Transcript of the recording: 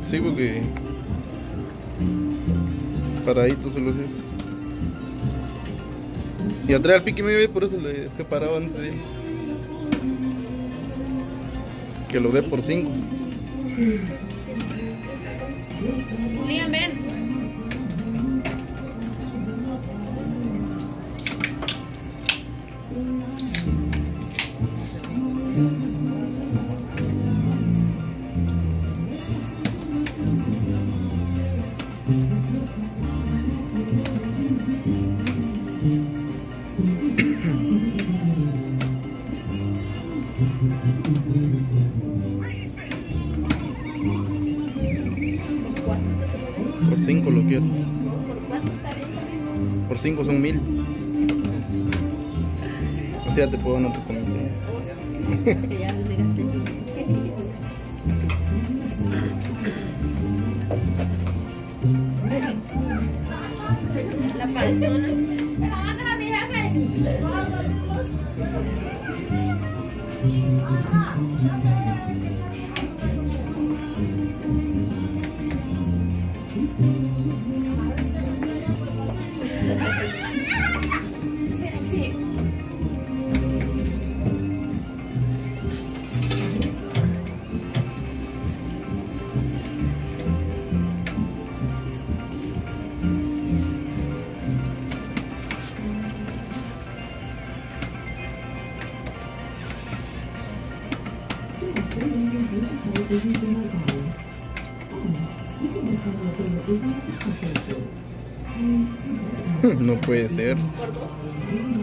Sí, porque paradito solo es eso. Y atrás al pique me ve, por eso le dejé parado antes de ir. Que lo dé por 5. Liam, ven. Por 5 lo quiero. ¿Por cuánto está bien? Por 5 son 1000. O sea, te puedo dar otra comisión. Que ya me gasté. La panzona. ¡Me la mandas a mi jefe! Sí. No puede ser. Por 2.